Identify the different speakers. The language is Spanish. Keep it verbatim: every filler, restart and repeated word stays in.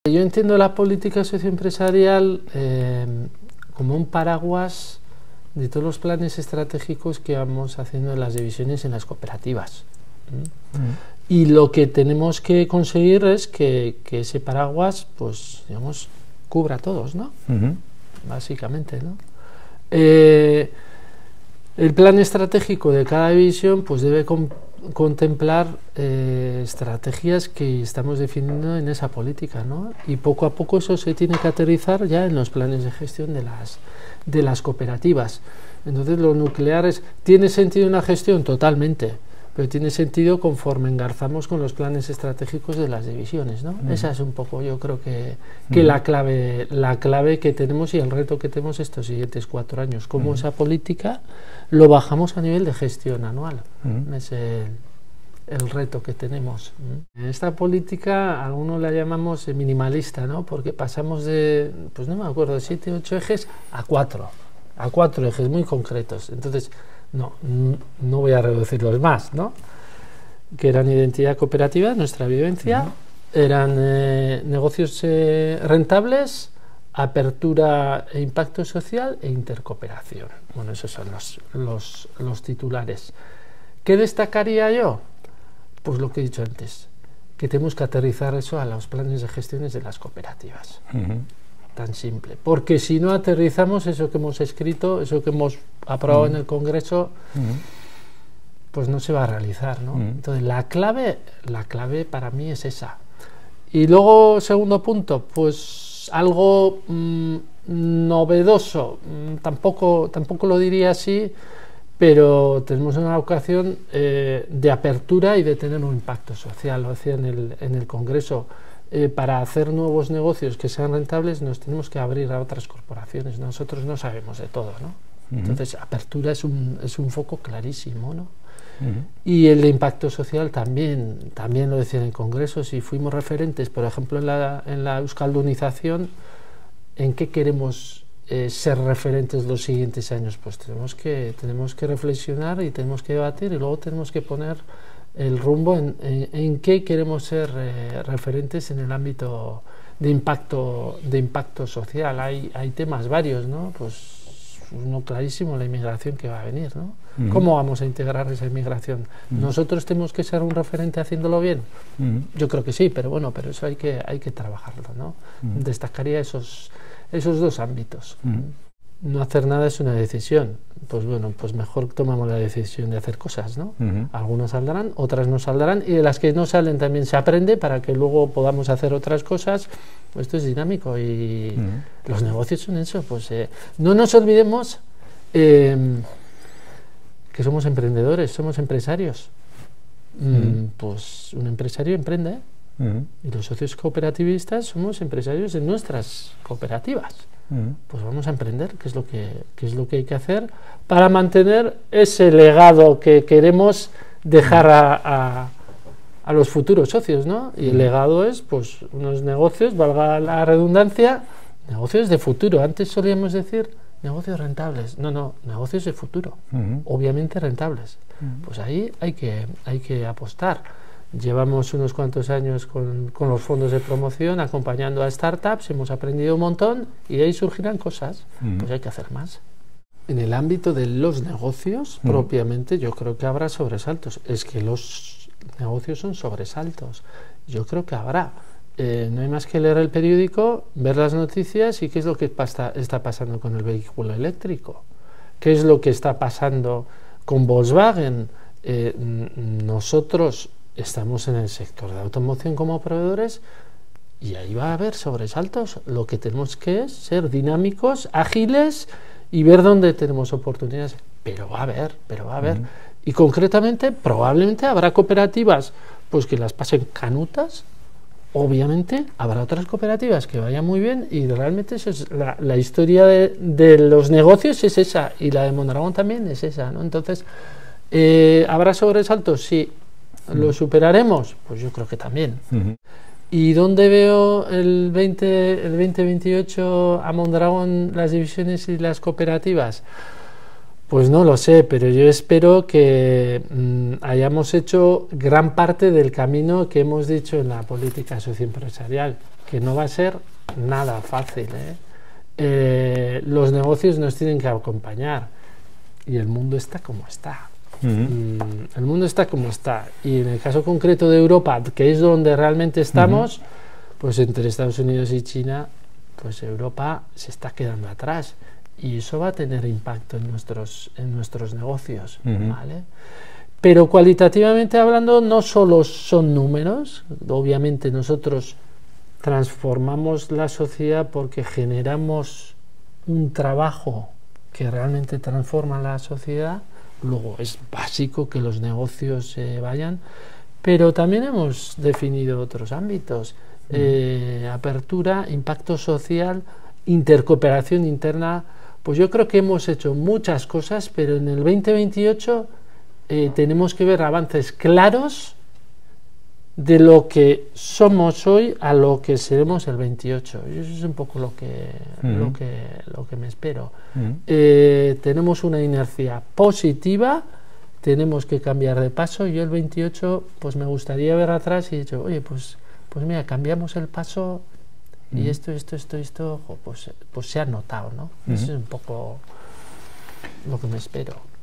Speaker 1: Yo entiendo la política socioempresarial eh, como un paraguas de todos los planes estratégicos que vamos haciendo en las divisiones en las cooperativas. ¿Mm? Mm. Y lo que tenemos que conseguir es que, que ese paraguas, pues, digamos, cubra a todos, ¿no? Uh-huh. Básicamente, ¿no? Eh, el plan estratégico de cada división, pues, debe con, contemplar eh, estrategias que estamos definiendo en esa política, ¿no? Y poco a poco eso se tiene que aterrizar ya en los planes de gestión de las, de las cooperativas. Entonces, lo nuclear es, ¿tiene sentido una gestión? Totalmente. Pero tiene sentido conforme engarzamos con los planes estratégicos de las divisiones, ¿no? Mm. Esa es un poco, yo creo que, que mm. la clave la clave que tenemos y el reto que tenemos estos siguientes cuatro años. Cómo mm. esa política lo bajamos a nivel de gestión anual. Mm. Es el, el reto que tenemos. Mm. En esta política, a algunos la llamamos minimalista, ¿no? Porque pasamos de, pues no me acuerdo, de siete, ocho ejes a cuatro. A cuatro ejes muy concretos. Entonces, no, no voy a reducirlos más, ¿no? Que eran identidad cooperativa, nuestra vivencia, uh-huh. eran eh, negocios eh, rentables, apertura e impacto social e intercooperación. Bueno, esos son los, los, los titulares. ¿Qué destacaría yo? Pues lo que he dicho antes, que tenemos que aterrizar eso a los planes de gestiones de las cooperativas. Uh-huh. Tan simple, porque si no aterrizamos eso que hemos escrito, eso que hemos aprobado mm. en el Congreso, mm. pues no se va a realizar, ¿no? Mm. Entonces la clave, la clave para mí es esa. Y luego, segundo punto, pues algo mmm, novedoso, mmm, tampoco, tampoco lo diría así, pero tenemos una ocasión eh, de apertura y de tener un impacto social, lo decía en el, en el Congreso. Eh, para hacer nuevos negocios que sean rentables nos tenemos que abrir a otras corporaciones. Nosotros no sabemos de todo, ¿no? Uh-huh. Entonces, apertura es un, es un foco clarísimo, ¿no? Uh-huh. Y el de impacto social también, también lo decía en el Congreso. Si fuimos referentes, por ejemplo, en la, en la euskaldunización, ¿en qué queremos eh, ser referentes los siguientes años? Pues tenemos que, tenemos que reflexionar y tenemos que debatir y luego tenemos que poner el rumbo en, en, en qué queremos ser eh, referentes en el ámbito de impacto de impacto social. Hay, hay temas varios, ¿no? Pues uno clarísimo, la inmigración que va a venir, ¿no? Uh-huh. ¿Cómo vamos a integrar esa inmigración? Uh-huh. ¿Nosotros tenemos que ser un referente haciéndolo bien? Uh-huh. Yo creo que sí, pero bueno, pero eso hay que, hay que trabajarlo, ¿no? Uh-huh. Destacaría esos, esos dos ámbitos. Uh-huh. No hacer nada es una decisión. Pues bueno, pues mejor tomamos la decisión de hacer cosas, ¿no? Uh-huh. Algunas saldrán, otras no saldrán, y de las que no salen también se aprende para que luego podamos hacer otras cosas. Pues esto es dinámico y uh-huh. los negocios son eso. Pues eh, no nos olvidemos eh, que somos emprendedores, somos empresarios. Uh-huh. Mm, pues un empresario emprende, ¿eh? Uh-huh. Y los socios cooperativistas somos empresarios en nuestras cooperativas. Uh-huh. Pues vamos a emprender, que es lo que, que es lo que hay que hacer para mantener ese legado que queremos dejar a, a, a los futuros socios, ¿no? Y el legado es, pues, unos negocios, valga la redundancia, negocios de futuro. Antes solíamos decir negocios rentables. No, no, negocios de futuro, uh-huh. obviamente rentables. Uh-huh. Pues ahí hay que, hay que apostar. Llevamos unos cuantos años con, con los fondos de promoción acompañando a startups, hemos aprendido un montón y de ahí surgirán cosas, mm. pues hay que hacer más. En el ámbito de los negocios, mm. propiamente, yo creo que habrá sobresaltos. Es que los negocios son sobresaltos. Yo creo que habrá. Eh, no hay más que leer el periódico, ver las noticias y qué es lo que pasa, está pasando con el vehículo eléctrico. ¿Qué es lo que está pasando con Volkswagen? Eh, nosotros estamos en el sector de automoción como proveedores y ahí va a haber sobresaltos. Lo que tenemos que es ser dinámicos, ágiles y ver dónde tenemos oportunidades. Pero va a haber, pero va a haber. Uh-huh. Y concretamente, probablemente habrá cooperativas pues que las pasen canutas. Obviamente habrá otras cooperativas que vayan muy bien y realmente eso es la, la historia de, de los negocios es esa y la de Mondragón también es esa, ¿no? Entonces, eh, ¿habrá sobresaltos? Sí. ¿Lo superaremos? Pues yo creo que también. Uh-huh. ¿Y dónde veo el veinte veintiocho a Mondragón, las divisiones y las cooperativas? Pues no lo sé, pero yo espero que mmm, hayamos hecho gran parte del camino que hemos dicho en la política socioempresarial, que no va a ser nada fácil, ¿eh? Eh, los negocios nos tienen que acompañar y el mundo está como está. Uh-huh. mm, el mundo está como está y en el caso concreto de Europa, que es donde realmente estamos, uh-huh. pues entre Estados Unidos y China, pues Europa se está quedando atrás. Y eso va a tener impacto en nuestros, en nuestros negocios, uh-huh. ¿vale? Pero cualitativamente hablando, no solo son números, obviamente nosotros transformamos la sociedad porque generamos un trabajo que realmente transforma la sociedad, luego es básico que los negocios se eh, vayan, pero también hemos definido otros ámbitos, uh-huh. eh, apertura, impacto social, intercooperación interna. Pues yo creo que hemos hecho muchas cosas, pero en el veinte veintiocho eh, tenemos que ver avances claros de lo que somos hoy a lo que seremos el veintiocho. Y eso es un poco lo que, uh-huh. lo que, lo que me espero. Uh-huh. eh, tenemos una inercia positiva, tenemos que cambiar de paso. Yo el veintiocho pues me gustaría ver atrás y he dicho, oye, pues, pues mira, cambiamos el paso. Y esto, esto, esto, esto, pues, pues se ha notado, ¿no? Uh-huh. Eso es un poco lo que me espero.